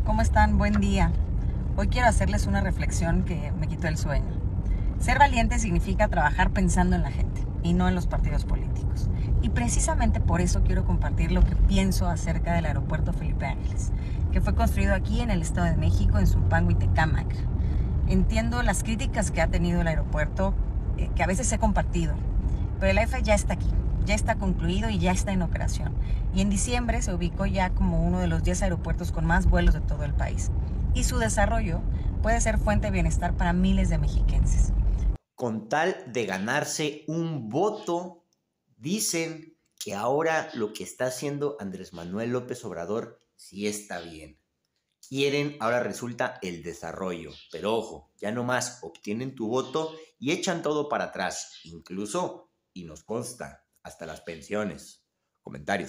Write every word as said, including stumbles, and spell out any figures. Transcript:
¿cómo están? Buen día. Hoy quiero hacerles una reflexión que me quitó el sueño. Ser valiente significa trabajar pensando en la gente y no en los partidos políticos. Y precisamente por eso quiero compartir lo que pienso acerca del aeropuerto Felipe Ángeles, que fue construido aquí en el Estado de México, en Zumpango y Tecámac. Entiendo las críticas que ha tenido el aeropuerto, eh, que a veces he compartido, pero el A F ya está aquí, ya está concluido y ya está en operación. Y en diciembre se ubicó ya como uno de los diez aeropuertos con más vuelos de todo el país. Y su desarrollo puede ser fuente de bienestar para miles de mexiquenses. Con tal de ganarse un voto, dicen que ahora lo que está haciendo Andrés Manuel López Obrador sí está bien. Quieren, ahora resulta, el desarrollo. Pero ojo, ya no más obtienen tu voto y echan todo para atrás, incluso, y nos consta, hasta las pensiones. Comentarios.